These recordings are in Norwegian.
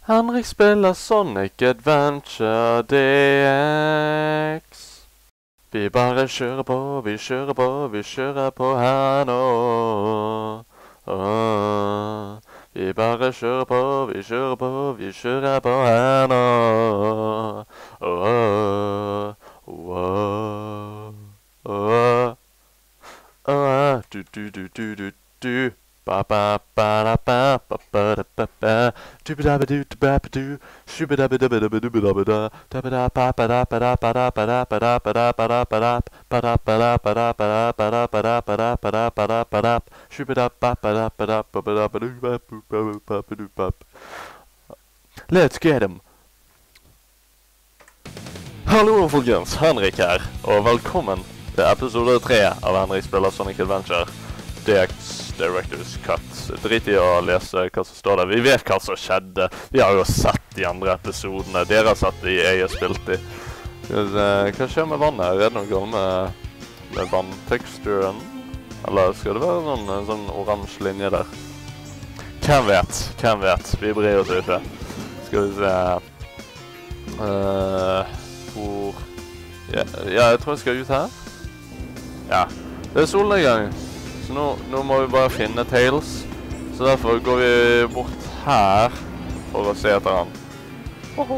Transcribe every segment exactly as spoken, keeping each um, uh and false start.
Henrik spiller Sonic Adventure D X. Vi bare kjører på, vi kjører på, vi kjører på her nå. Åh. Vi bare kjører på, vi kjører på, vi kjører på her nå. Åh. Åh. Åh. Åh. Du, du, du, du, du, du. Ba ba ba da ba ba ba da ba ba do ba da ba do ba ba do shoo ba da ba da ba da ba do ba da ba da da ba da ba ba da ba da ba da ba da ba da ba da ba da ba da ba da ba da ba da ba da ba da ba da ba da ba da ba da ba da shoo ba da ba ba da ba da ba da ba do ba ba ba ba do ba. Let's get him. Hallo folkens, Henrik her, og velkommen til episode tre av Henrik spiller Sonic Adventure D X Director's Cut. Drit i å lese hva som står der. Vi vet hva som skjedde. Vi har jo sett de andre episodene. Dere har sett de, jeg har spilt de. Hva skjer med vannet? Er det noe galt med, med vannteksturen? Eller skal det være sånn, en sånn oransje linje der? Hvem vet? Hvem vet? Vi bryr oss ikke. Skal vi se... Uh, hvor... Ja, ja, jeg tror jeg skal ut her. Ja, det er solnedgang. Så nå, nå må vi bare finne Tails. Så derfor går vi bort her for å se etter han. Oho.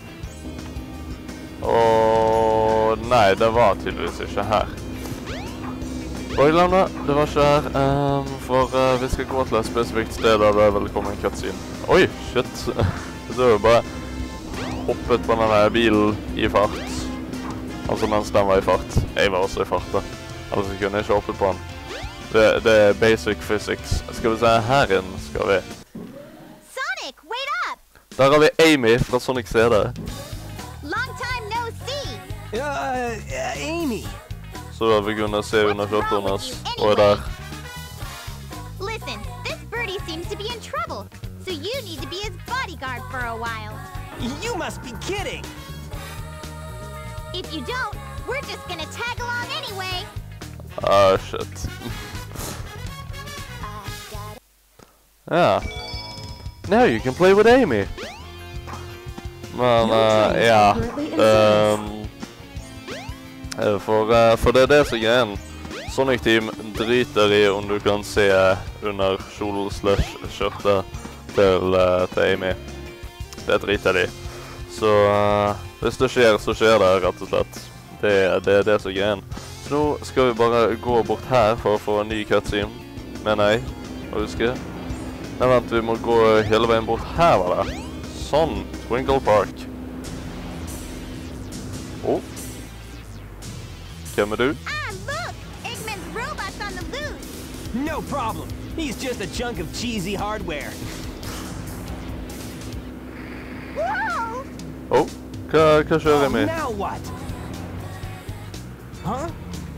Og nei, det var tydeligvis ikke her. Og jeg glem det, det var ikke her. Um, for uh, vi skal gå til et spesifikt sted der det vil komme en cutscene. Oi, shit. Så har vi bare hoppet på denne bilen i fart. Altså mens den var i fart. Jeg var også i fart da. Altså kunne jeg ikke hoppet på den. Det, det er basic physics. Skal vi se, her inn skal vi. Sonic, wait up! Der har vi Amy fra Sonic C D. Long time no see! Uh, uh, Amy! Så vi kunne se under skjorten hennes, og er der. Listen, this birdie seems to be in trouble, so you need to be his bodyguard for a while. You must be kidding! If you don't, we're just gonna tag along anyway. Ah, shit. Ja. Now you can play with Amy. Men, uh, ja. Um, for, uh, for det er det som er greien. Sonic Team driter i om du kan se under kjol slash skjørte til, uh, til Amy. Det driter de. Så uh, hvis det skjer, så skjer det rett og slett. Det, det er det som er greien. Så nå skal vi bare gå bort her for å få en ny cutscene, mener jeg, å huske. Nei, vent, vi må gå hele veien bort her, var det? Sånn, Twinkle Park. Åh. Hvem er du? Ah, look! Eggman's robot's on the loose! No problem. He's just a chunk of cheesy hardware. Whoa! Åh, hva, hva kjører jeg Oh, med? now what? Huh?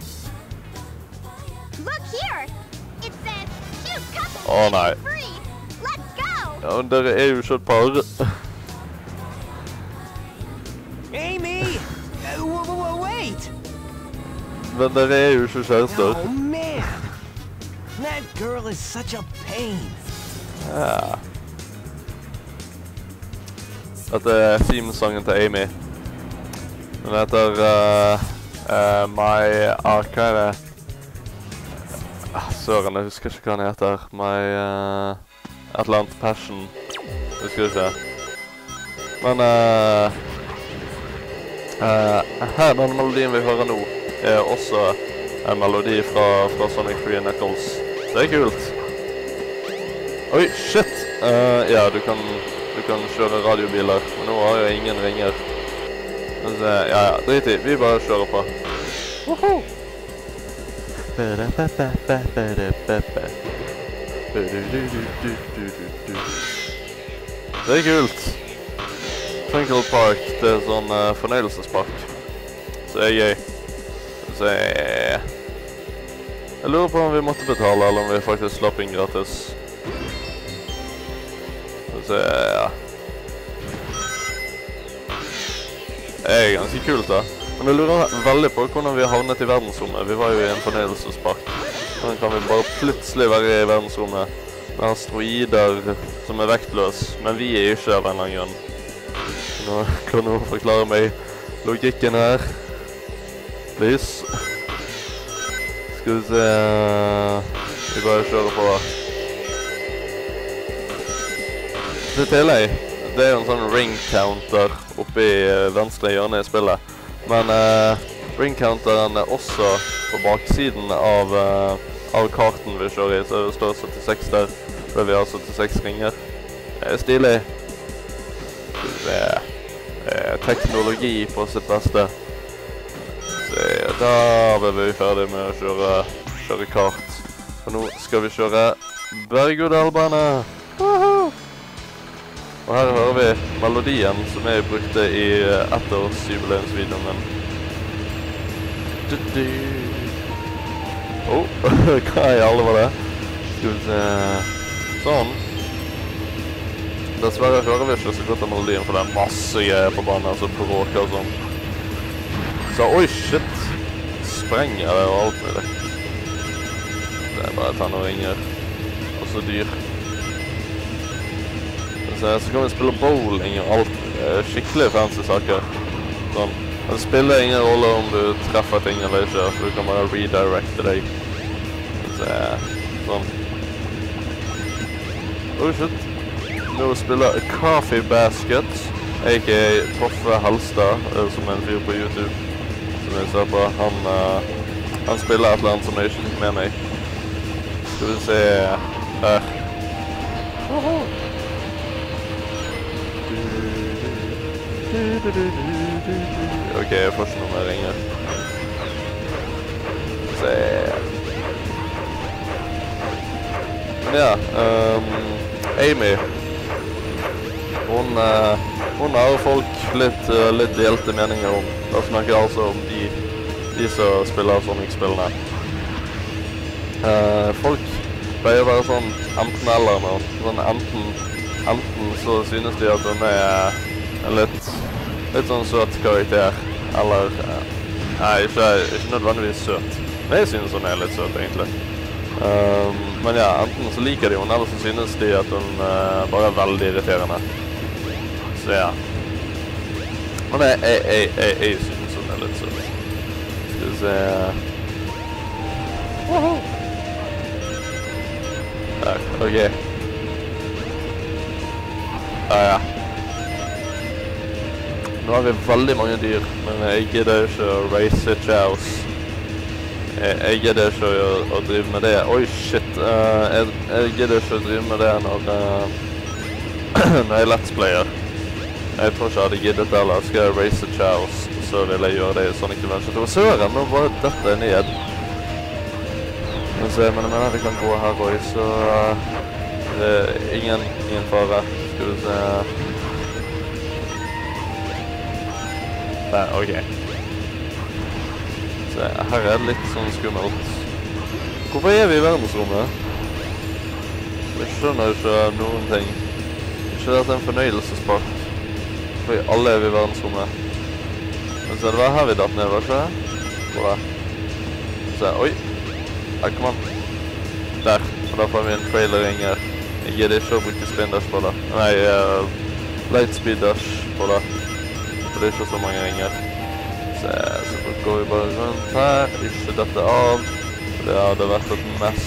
Look here! It says, two couples Oh, nei. free! Let's go! Ja, men dere er jo ikke et par. Amy! Uh, w w wait! Men dere er jo ikke kjærester. Oh, man! That girl is such a pain. Ja. Dette er theme-sangen til Amy. Den heter uh, uh, My... Ah, hva er det? Ah, søren, jeg husker ikke hva den heter. My... Uh, et eller annet passion. Husker ikke. Men... Uh, uh, her, den melodien vi hører nå, er også en melodi fra, fra Sonic tre Knuckles. Det er kult. Oi, shit! Uh, ja, du kan... Du kan kjøre radiobiler, men nå har jeg ingen ringer. Men så, ja, ja, drit i. Vi bare kjører på. Woho! Det er kult. Twinkle Park, det er sånn uh, fornøyelsespark. Så er gøy. Så jeg... Jeg lurer på om vi måtte betale, eller om vi faktisk slapp inn gratis. Så ja. Det er ganske kult da. Men jeg lurer veldig på hvordan vi har havnet i verdensrommet. Vi var jo i en fornøyelsespark. Sånn kan vi bare plutselig være i verdensrommet. asteroider som er vektløs, men vi er ikke av en eller annen grunn. Nå kan noen forklare meg logikken her. Please. Skal vi se... Vi bare kjører på. Det tillegg, det er jo en sånn ring counter oppe i venstre hjørne i spillet. Men uh, ring counteren er også på baksiden av, uh, av karten vi kjører i, så det står syttiseks der, for vi har syttiseks ringer. Det er stilig. Det er, det er teknologi på sitt beste. Så da er vi ferdig med å kjøre, kjøre kart. Og nå skal vi kjøre berg-og-dal-bane. Woohoo! Og her hører vi melodien som jeg brukte i ettårsjubileumsvideoen min. Oh, hva i alle var det? Skal vi se... Sånn. Dessverre hører vi ikke så godt av melodien, for det er masse greier på banen som bråker og sånn. Så, oi, shit. Sprenger det og alt mulig. Det er bare tenn og ringer. Og så dyr. Så, så kan vi spille bowling og alt. Skikkelig fancy saker. Sånn. Det spiller ingen rolle om du treffer ting eller ikke, for du kan bare redirecte deg. Så, sånn. Oh shit. Nå spiller Coffee Basket, aka Toffe Helstad, som er en fyr på YouTube, som jeg ser på. Han, uh, han spiller et eller annet som jeg ikke fikk med meg. Skal vi se her. Ok, jeg får ikke noe mer ringer. Se. Men ja, um, Amy. Hun, uh, hun har folk litt, uh, litt delte meninger om. Da snakker jeg altså om de, de som spiller Sonic-spillene. Uh, folk pleier å være sånn enten eller noe. Sånn enten, enten så synes de at hun er en litt, litt sånn søt karakter. Eller, uh, nei, ikke, ikke nødvendigvis søt. Men jeg synes hun er litt søt, egentlig. Um, men ja, enten så liker de hun, eller så synes de at hun uh, bare er veldig irriterende. Så ja. Men jeg, jeg, jeg, jeg, jeg synes hun er litt søt. Skal vi se... Woho! Der, ok. Ah, ja. Nå har vi veldig mange dyr, men jeg gidder ikke å race chows. Jeg, jeg gidder ikke å, å drive med det. Oi, shit. Uh, jeg, jeg gidder ikke å drive med det når, uh, når jeg let's player. Jeg tror ikke jeg hadde giddet det, eller skal jeg race chows, så vil jeg gjøre det i Sonic Adventure to. Søren, nå bare dette ned. Men så, men jeg mener vi kan gå her også, så uh, det er ingen, ingen fare. Skal vi se... Der, ok. Så her er det litt sånn skummelt. Hvorfor er vi i verdensrommet? Jeg skjønner ikke noen ting. Ikke dette en fornøyelsespark. For alle er vi i verdensrommet. Men så det var her vi datt ned, var ikke det? Bra. Så, oi. Her, kom an. Der. Og da får vi en trailer-ringer. Jeg gidder ikke å bruke spin dash på det. Nei, uh, lightspeed dash på det. For det er ikke så mange ringer. Så, så går vi bare rundt her. Ikke dette av. For det hadde vært et mess.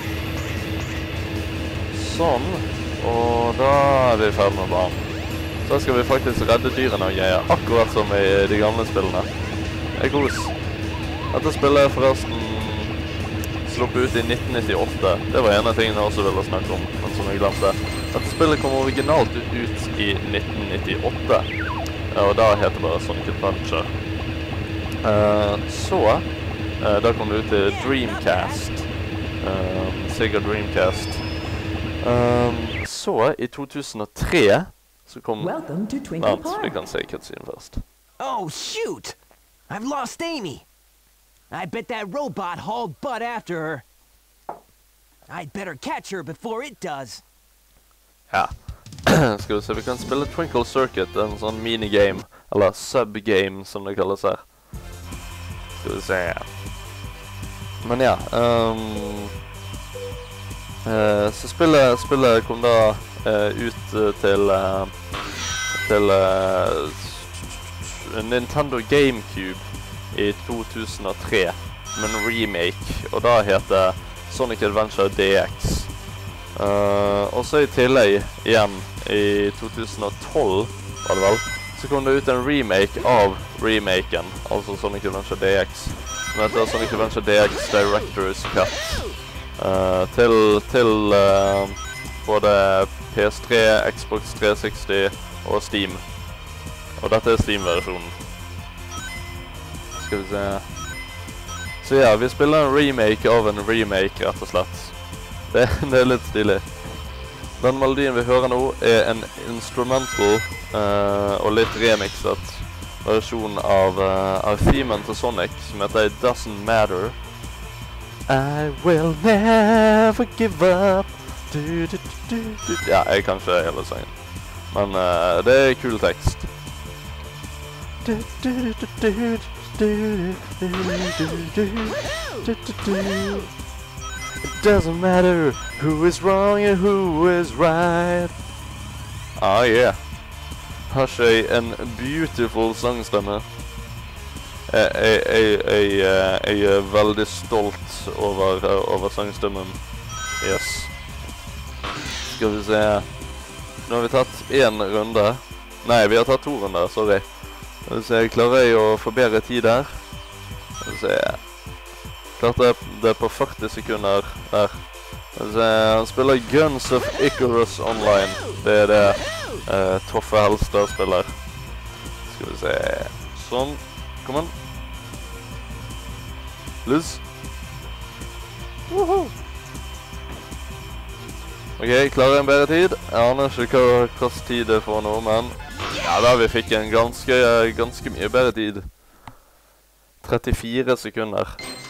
Sånn. Og da er vi ferdig med banen. Så skal vi faktisk redde dyrene og greier. Akkurat som i de gamle spillene. Det er kos. Dette spillet er forresten sluppet ut i nitten nittiåtte. Det var en av tingene jeg også ville snakke om, men som jeg glemte. Dette spillet kom originalt ut i nitten nittiåtte. Og da heter det bare Sonic Adventure. Uh, så, uh, da kom det ut til Dreamcast. Um, Sega Dreamcast. Um, så, i to tusen og tre, så kom... Welcome to Twinkle Vent, Park. vi kan se cutscene først. Oh, shoot! I've lost Amy. I bet that robot hauled butt after her. I'd better catch her before it does. Ja. Skal vi se, vi kan spille Twinkle Circuit, en sånn minigame, eller subgame som det kalles her. Skal vi se. Men ja, um, Uh, så spillet, spillet kom da uh, ut uh, til, uh, til uh, Nintendo GameCube i to tusen og tre med en remake, og da heter Sonic Adventure D X. Uh, og så i tillegg igjen i to tusen og tolv var det vel, så kom det ut en remake av remaken, altså Sonic Adventure D X, som heter Sonic Adventure D X Director's Cut. Uh, til til uh, både P S tre, Xbox tre seksti og Steam. Og dette er Steam-versjonen. Skal vi se. Så ja, vi spiller en remake av en remake, rett og slett. Det, det er litt stilig. Den melodien vi hører nå er en instrumental uh, og litt remixet versjon av, uh, av themen til Sonic, som heter It Doesn't Matter. I will never give up. Du, du, du, du. Ja, jeg kan ikke hele sangen. Men uh, det er kul tekst. Du, du, du, du, du, du, du, du, du, du. It doesn't matter who is wrong and who is right. Ah, yeah. Har ikke jeg en beautiful sangstemme? Jeg, jeg, jeg, jeg, jeg er veldig stolt over, over sangstemmen. Yes. Skal vi se. Nå har vi tatt en runde. Nei, vi har tatt to runder, sorry. Skal vi se, klarer jeg å få bedre tid der? Skal vi se. Klarte det på førti sekunder der. Skal vi se, han spiller Guns of Icarus Online. Det er det uh, Toffe Helstad spiller. Skal vi se. Sånn. Kom an. Liz. Woohoo! Ok, klarer jeg en bedre tid? Jeg aner ikke hva, hva tid det får nå, men ja, da vi fikk en ganske, ganske mye bedre tid. trettifire sekunder.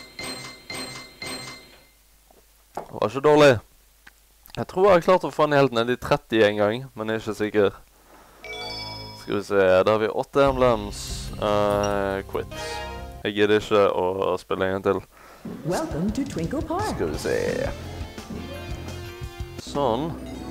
Det var ikke dårlig. Jeg tror jeg har klart å få den helt ned i tretti en gang, men jeg er ikke sikker. Skal vi se, da har vi åtte emblems. Uh, quit. Jeg gidder ikke å spille en gang til. Welcome to Twinkle Park. Skal vi se. Sånn.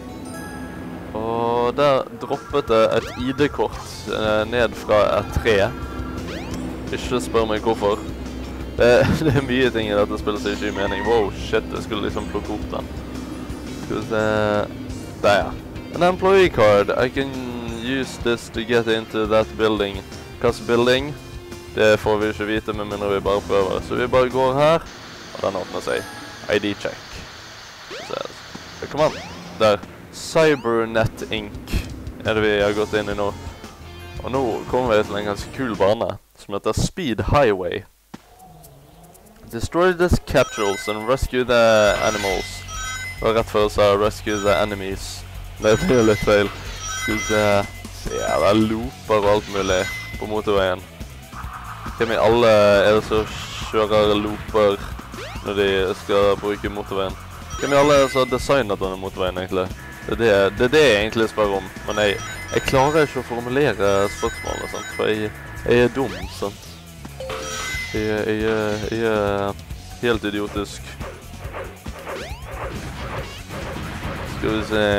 Og der droppet det et I D-kort eh, ned fra et tre. Ikke spør meg hvorfor. Det, det er mye ting i dette spillet som ikke gir mening. Wow, shit, jeg skulle liksom plukke opp den. Skal vi se. Der, ja. An employee card. I can use this to get into that building. Hvilken building? Det får vi ikke vite med mindre vi bare prøver. Så vi bare går her, og den åpner seg. I D check. Så, kom an. Der. Cybernet Incorporated er det vi har gått inn i nå. Og nå kommer vi til en ganske kul bane, som heter Speed Highway. Destroy the capsules and rescue the animals. Det var rett før jeg sa rescue the enemies. Det blir litt feil. Skal vi se. Se, ja, det er looper og alt mulig på motorveien. Hvem i alle er det som kjører looper når de skal bruke motorveien? Hvem i alle er det som har designet denne motorveien egentlig? Det er det, det er det jeg egentlig spør om, men jeg, jeg klarer ikke å formulere spørsmålet, sant? For jeg, jeg er dum, sant? Jeg, jeg, jeg er helt idiotisk. Skal vi se.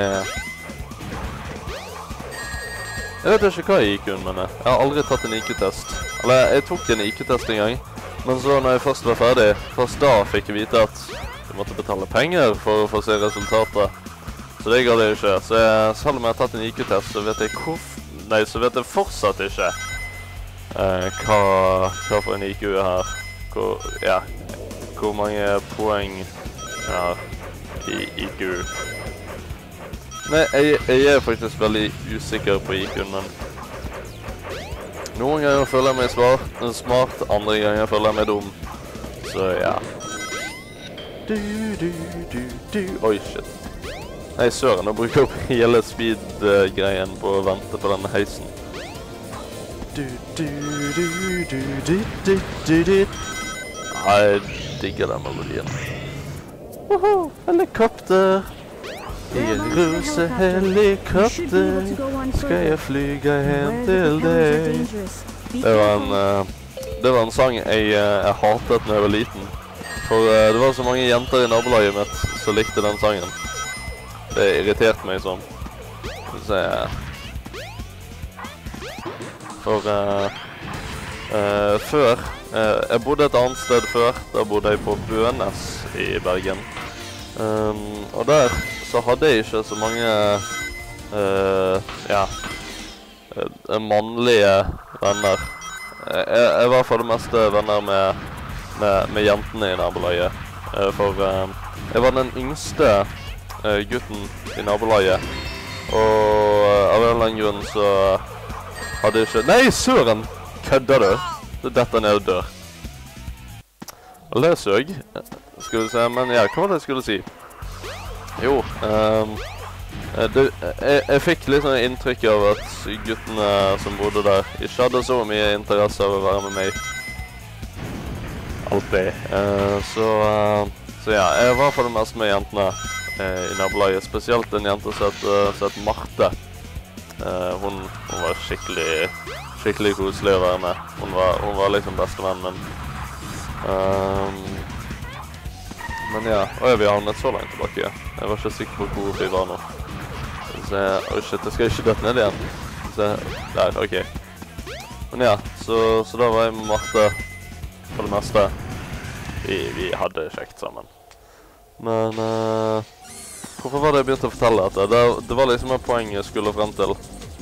Jeg vet ikke hva I Q-en min er. Jeg har aldri tatt en I Q-test. Eller, jeg tok en I Q-test en gang, men så når jeg først var ferdig, først da fikk jeg vite at jeg måtte betale penger for å få se resultatet. Så det gav jeg ikke. Så jeg, selv om jeg har tatt en I Q-test, så vet jeg hvorf... Nei, så vet jeg fortsatt ikke eh, hva, hva for en I Q er her. Hvor, ja, hvor mange poeng jeg har i I Q. Nei, jeg, jeg er faktisk veldig usikker på I Q-en, men noen ganger føler jeg meg smart, smart, andre ganger føler jeg meg dum. Så ja. Du, du, du, du. Oi, shit. Nei, søren, nå bruker jeg opp hele speed-greien på å vente på denne heisen. Du, du, du, du, du, du, du, du. Ja, jeg digger den melodien. Woho, helikopter. I en ruse helikopter skal jeg flyge hen til deg. Det var en, uh, det var en sang jeg, uh, jeg hatet når jeg var liten. For uh, det var så mange jenter i nabolaget mitt som likte den sangen. Det irriterte meg sånn. Så jeg... For uh, uh, før, uh, jeg bodde et annet sted før, da bodde jeg på Bønes i Bergen. Um, og der så hadde jeg ikke så mange, uh, ja, uh, mannlige venner. Jeg, jeg var for det meste venner med, med, med jentene i nabolaget. Uh, for uh, jeg var den yngste uh, gutten i nabolaget. Og uh, av en eller annen grunn så hadde jeg ikke... Nei, søren! Kødder du? Det detter ned og dør. Og det søg, skulle vi se. Men ja, hva var det jeg skulle si? Jo, um, det, jeg, jeg fikk litt sånn inntrykk av at guttene som bodde der ikke hadde så mye interesse av å være med meg. Alltid. Uh, så, uh, så ja, jeg var for det meste med jentene uh, i nabolaget. Spesielt en jente som het, uh, som het Marte. Uh, hun, hun var skikkelig, skikkelig koselig å være med. Hun var, hun var liksom bestevennen min. Um, men ja, og vi havnet så langt tilbake. Jeg var ikke sikker på hvor vi var nå. Så jeg, oh shit, jeg skal ikke døtte ned igjen. Så der, ok. Men ja, så, så da var jeg med Marte for det meste. Vi, vi hadde kjekt sammen. Men uh, hvorfor var det jeg begynte å fortelle dette? Det, det var liksom et poeng jeg skulle frem til.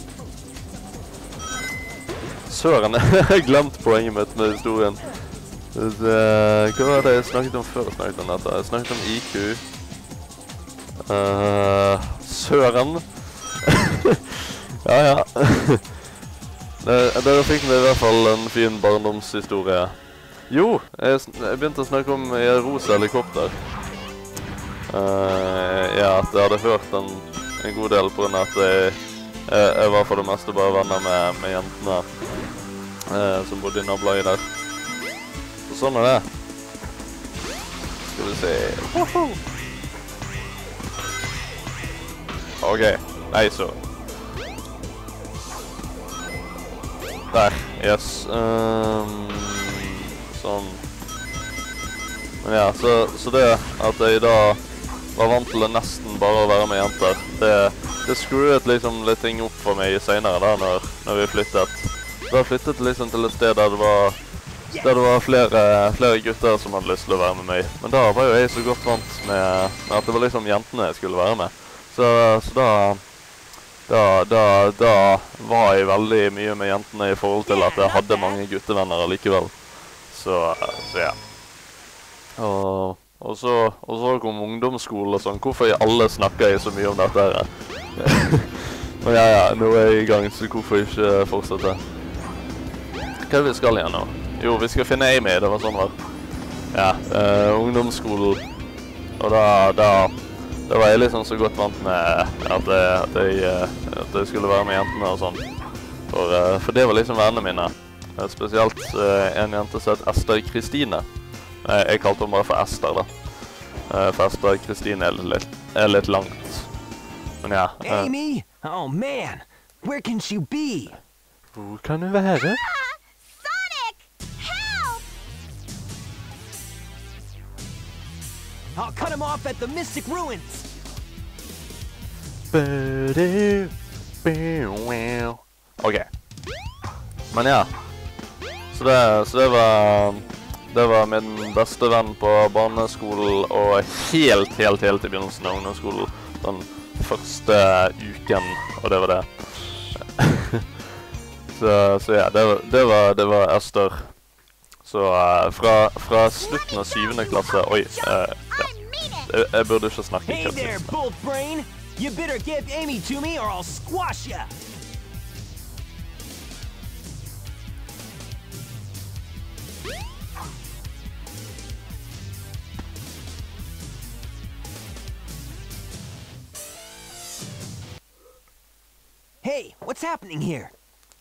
Søren, jeg har glemt poenget mitt med historien. Det, hva var det jeg snakket om før jeg snakket om dette? Jeg snakket om I Q. Uh, søren. ja, ja. Dere fikk meg i hvert fall en fin barndomshistorie. Jo, jeg, jeg begynte å snakke om rosa helikopter. Uh, ja, at jeg hadde hørt en, en god del på grunn av at jeg, jeg, jeg var for det meste bare venner med, med jentene uh, som bodde i nabolaget der. Så sånn er det. Skal vi se. Woho! Ok, nei så. Der, yes. Um, sånn. Men ja, så, så det at jeg da var vant til å nesten bare å være med jenter, det, det skruet liksom litt ting opp for meg senere da, når, når vi flyttet. Da flyttet liksom til et sted der det var Der det var flere, flere gutter som hadde lyst til å være med meg. Men da var jo jeg så godt vant med, med at det var liksom jentene jeg skulle være med. Så, så da, da, da, da var jeg veldig mye med jentene i forhold til at jeg hadde mange guttevenner allikevel. Så, så ja. Og, og, så, og så kom ungdomsskole og sånn. Hvorfor i alle snakker jeg så mye om dette her? Men ja, ja, nå er jeg i gang, så hvorfor ikke fortsette? Hva er det vi skal igjen nå? Jo, vi skal finne Amy, det var sånn var. Ja, uh, ungdomsskolen. Og da, da, da var jeg liksom så godt vant med at jeg, at jeg, at jeg skulle være med jentene og sånn. For, uh, for det var liksom vennene mine. Uh, spesielt uh, en jente som het Esther Kristine. Uh, jeg kalte henne bare for Esther da. Uh, for Esther Kristine er litt, er litt langt. Men ja. Uh, Amy? Oh man, where can she be? Hvor kan hun være? I'll cut him off at the Mystic Ruins. Ok. Men ja. Så det, så det var det var min beste venn på barneskolen og helt, helt, helt i begynnelsen av ungdomsskolen. Den første uken, og det var det. så, så ja, det var, det var, det var Esther. Så uh, fra, fra slutten av syvende klasse, oi, uh, ja. Jeg, jeg burde ikke snakke hey there, bolt brain! You better give Amy to me or I'll squash ya! Hey, what's happening here?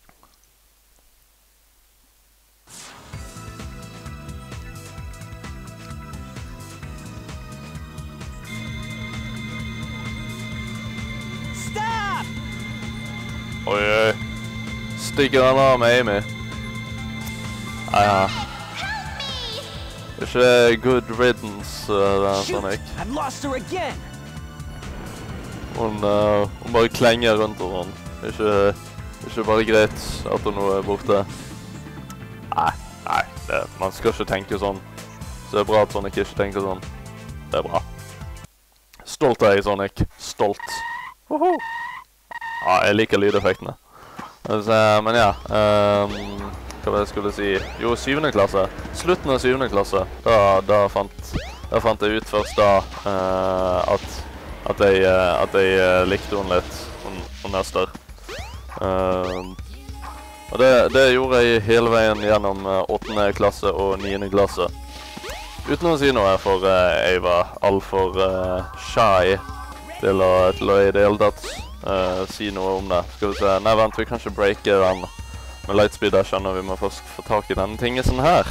Stop! Oi, oi. Stikker den av med Amy. Ja, ja. Ikke good riddance, uh, Sonic. I've lost her again. Hun, uh, hun bare klenger rundt og sånn. Ikke, ikke bare greit at hun nå er borte. Nei, nei, det, man skal ikke tenke sånn. Så det er bra at Sonic ikke tenker sånn. Det er bra. Stolt er jeg, Sonic. Stolt. Woho! Ja, jeg liker lydeffektene. Altså, men ja, um, hva var det jeg skulle si? Jo, syvende klasse. Slutten av syvende klasse. Da, da, fant, da fant jeg ut først da uh, at, at jeg, uh, at jeg uh, likte hun litt, hun, hun Ester. Uh, og det, det gjorde jeg hele veien gjennom uh, åttende klasse og niende klasse. Uten å si noe, for uh, jeg var alt for uh, shy til å, til å i det hele tatt uh, si noe om det. Skal vi se, nei vent, vi kan ikke breake den med Lightspeed Dash, og vi må først få tak i denne tingen sånn her.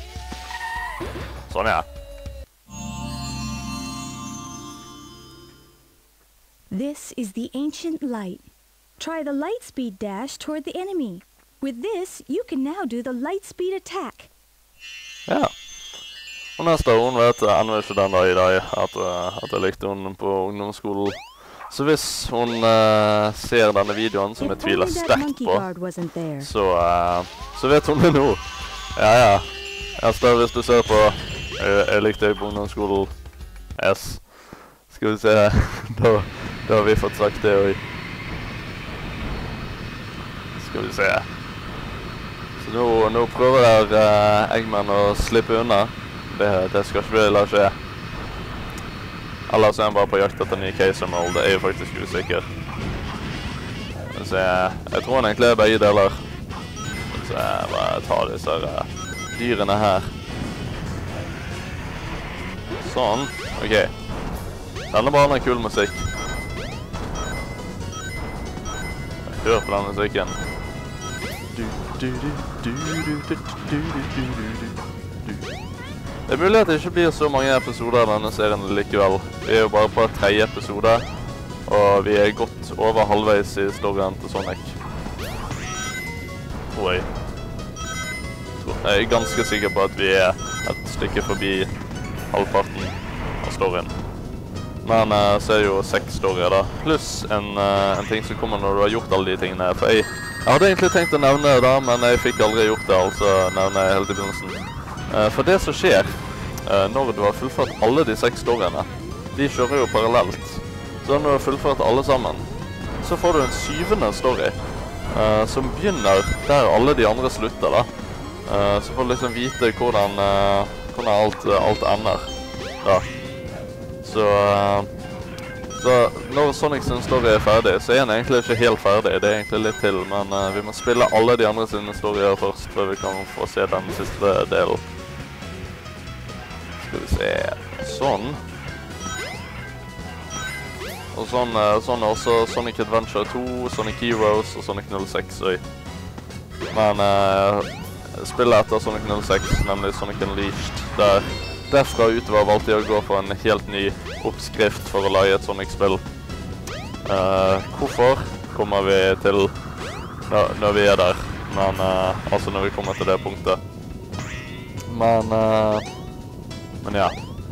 Sånn, ja. This is the ancient light. Try the Lightspeed Dash toward the enemy. With this, you can now do the Lightspeed attack. Ja. Og neste år, hun vet ennå ikke den dag i dag at, uh, at jeg likte hun på ungdomsskolen. Så hvis hun uh, ser denne videoen, som jeg tviler sterkt på, så, uh, så vet hun det nå. Ja, ja. Ester, hvis du ser på, jeg, jeg likte deg på ungdomsskolen. Yes. Skal vi se, da, da har vi fått sagt det også. Skal vi se. Så nå, nå prøver der uh, Eggman å slippe unna. Det, det skal ikke vi la skje. Ellers er han bare på jakt etter ny Case Emerald. Det er jo faktisk usikker. Så jeg, jeg tror han egentlig er begge deler. Så jeg bare tar disse uh, dyrene her. Sånn. Ok. Denne banen er kul musikk. Hør på den musikken. Du, du, du, du, du, du, du, du, du, du. Det er mulig at det ikke blir så mange episoder av denne serien likevel. Vi er jo bare på tredje episode, og vi er godt over halvveis i storyen til Sonic. Tror jeg. Jeg er ganske sikker på at vi er et stykke forbi halvparten av storyen. Men uh, så er det jo seks storyer da, pluss en, uh, en ting som kommer når du har gjort alle de tingene. For jeg, jeg hadde egentlig tenkt å nevne det da, men jeg fikk aldri gjort det, altså nevne helt i begynnelsen. Uh, for det som skjer uh, når du har fullført alle de seks storyene, de kjører jo parallelt. Så når du har fullført alle sammen, så får du en syvende story uh, som begynner der alle de andre slutter da. Uh, så får du liksom vite hvordan, uh, hvordan alt, uh, alt ender. Ja. Så, uh, så når Sonics story er ferdig, så er den egentlig ikke helt ferdig. Det er egentlig litt til, men uh, vi må spille alle de andre sine storyer først, før vi kan få se den siste delen. Skal vi se, sånn. Og sånn, sånn er også Sonic Adventure to, Sonic Heroes og Sonic null seks. Men uh, spillet etter Sonic null seks, nemlig Sonic Unleashed, der derfra utover valgte jeg å gå for en helt ny oppskrift for å lage et Sonic-spill. Uh, hvorfor kommer vi til når, når vi er der, men uh, altså når vi kommer til det punktet. Men... Uh, Men ja.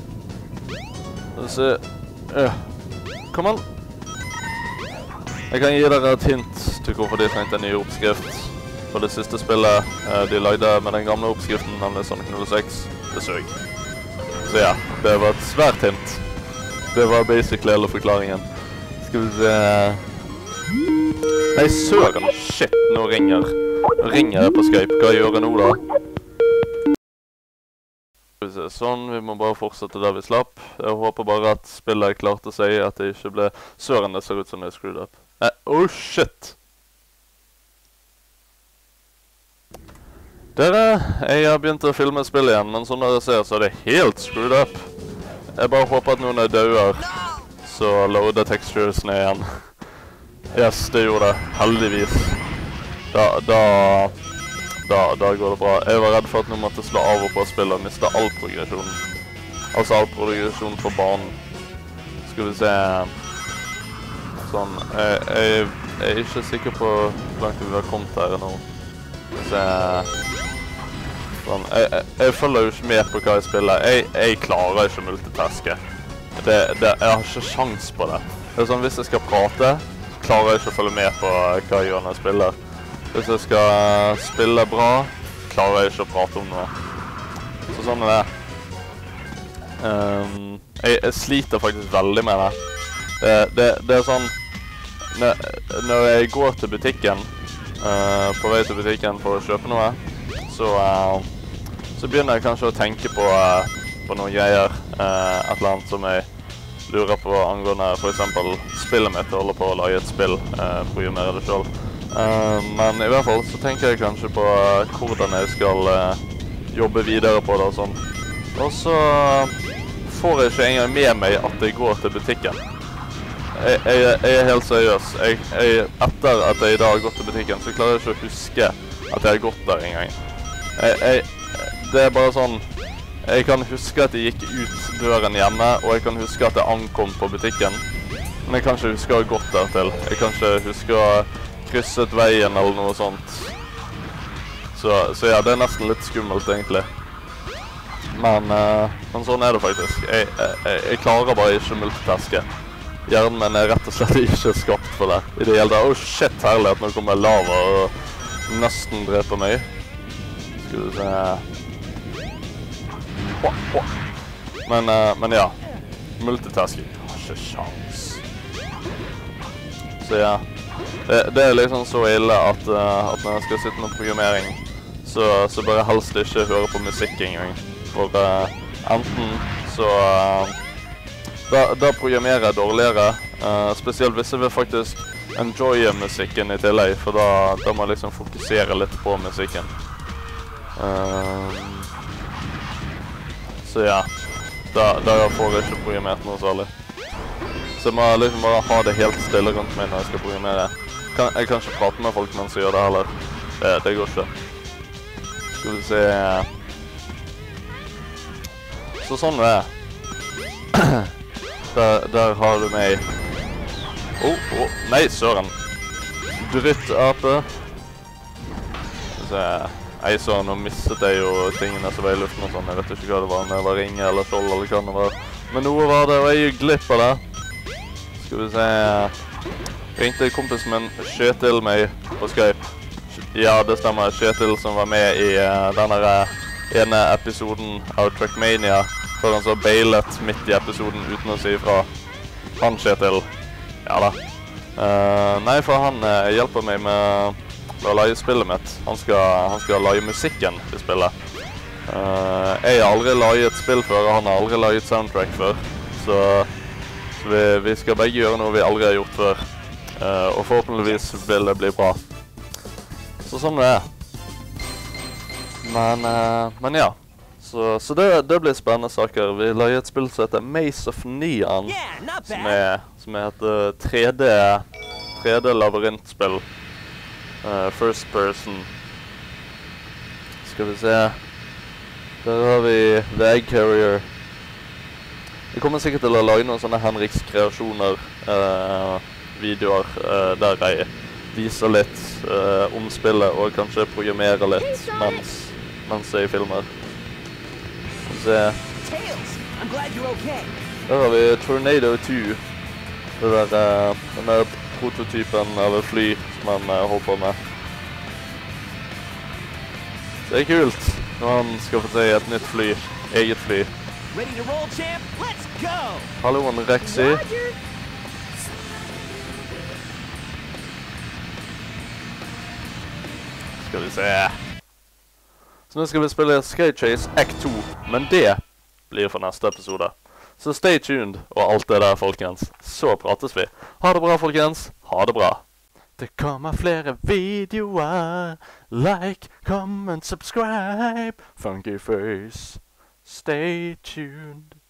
Så... Øh. Kom an! Jeg kan gi dere et hint til hvorfor de trengte en ny oppskrift. For det siste spillet eh, de lagde med den gamle oppskriften, nemlig Sonic null seks, det søg. Så ja, det var et svært hint. Det var basically hele forklaringen. Skal vi se... Nei, søren! Shit, nå ringer. Nå ringer jeg på Skype. Hva gjør jeg nå da? Sånn, vi må bare fortsette der vi slapp. Jeg håper bare at spillet klarte seg, at det ikke ble søren det ser ut som det er screwed up. Eh, oh shit! Dere, jeg har begynt å filme spill igjen, men som dere ser så er det helt screwed up. Jeg bare håper at noen er døder, så loader textures ned igjen. Yes, det gjorde det, heldigvis. Da, da... Da, da går det bra. Jeg var redd for at nå måtte slå av og på spillet og miste all progresjon. Altså all progresjon for banen. Skal vi se... Sånn, jeg, jeg, jeg er ikke sikker på hvor langt vi har kommet her nå. Skal vi se... Sånn, jeg, jeg, jeg følger jo ikke med på hva jeg spiller. Jeg, jeg klarer ikke å multitaske. Det, det, jeg har ikke sjans på det. Det er sånn, hvis jeg skal prate, klarer jeg ikke å følge med på hva jeg gjør når jeg spiller. Hvis jeg skal spille bra, klarer jeg ikke å prate om noe. Så sånn er det. Um, jeg, jeg sliter faktisk veldig med det. Det, det, det er sånn, når, når jeg går til butikken, uh, på vei til butikken for å kjøpe noe, så... Uh, Så begynner jeg kanskje å tenke på, uh, på noen greier, uh, et eller annet som jeg lurer på angående for eksempel spillet mitt. Jeg holder på å lage et spill, uh, programmere det selv. Uh, men i hvert fall så tenker jeg kanskje på uh, hvordan jeg skal uh, jobbe videre på det og sånn. Og så får jeg ikke engang med meg at jeg går til butikken. Jeg, jeg, jeg er helt seriøs. Jeg, jeg, etter at jeg i dag har gått til butikken, så klarer jeg ikke å huske at jeg har gått der en gang. Jeg... jeg Det er bare sånn, jeg kan huske at jeg gikk ut døren hjemme, og jeg kan huske at jeg ankom på butikken. Men jeg kan ikke huske å ha gått der til. Jeg kan ikke huske å ha krysset veien eller noe sånt. Så, så ja, det er nesten litt skummelt egentlig. Men, uh, men sånn er det faktisk. Jeg, jeg, jeg klarer bare ikke multitaske. Hjernen min er rett og slett ikke skapt for det. I det hele tatt, oh shit, herlighet, nå kommer lava og nesten dreper meg. Skal vi se... Men, uh, men ja, multitasking har ikke sjans. Så ja, det, det er liksom så ille at, uh, at når jeg skal sitte med programmering, så, så bør jeg helst ikke høre på musikk engang. For uh, enten så uh, da, da programmerer jeg dårligere, uh, spesielt hvis jeg vil faktisk enjoye musikken i tillegg, for da, da må jeg liksom fokusere litt på musikken. Uh, Så ja, da, da får jeg ikke programmert noe særlig. Så jeg må liksom bare ha det helt stille rundt meg når jeg skal programmere. Kan, jeg kan ikke prate med folk mens jeg gjør det heller. Det, det går ikke. Skal vi se... Så sånn er det. Der, der har du meg. Oh, oh, nei, søren. Dryttape. Skal vi se... Jeg så nå mistet jeg jo tingene som var i luften og sånn. Jeg vet ikke hva det var, om det var ringe eller skjold eller hva det var. Men noe var det, og jeg gikk glipp av det. Skal vi se... Ringte kompisen min Kjetil meg på Skype. Ja, det stemmer. Kjetil som var med i uh, denne ene episoden av Trackmania. Før han så bailet midt i episoden uten å si ifra. Han Kjetil. Ja da. Uh, nei, for han uh, hjelper meg med... å lage spillet mitt. Han skal, han skal lage musikken til spillet. Uh, jeg har aldri laget et spill før, og han har aldri laget soundtrack før. Så, så vi, vi skal begge gjøre noe vi aldri har gjort før. Uh, og forhåpentligvis vil det bli bra. Så sånn er det. Men, uh, men ja. Så, så det, det blir spennende saker. Vi lager et spill som heter Maze of Neon. Som er, som er et tre D, tre D labyrintspill. Uh, first person. Skal vi se. Der har vi The Egg Carrier. Vi kommer sikkert til å lage noen sånne Henriks kreasjoner uh, videoer uh, der jeg viser litt uh, om spillet og kanskje programmerer litt mens, mens jeg filmer. Skal vi se. Der har vi Tornado to. Det der, uh, den der prototypen av et fly som han uh, holder på med. Det er kult når han skal få se et nytt fly, eget fly. Halloen, Rexy. Skal vi se. Så nå skal vi spille Sky Chase Act to, men det blir for neste episode. Så stay tuned, og alt det der, folkens. Så prates vi. Ha det bra, folkens. Ha det bra. Det kommer flere videoer. Like, comment, subscribe. Funky Face. Stay tuned.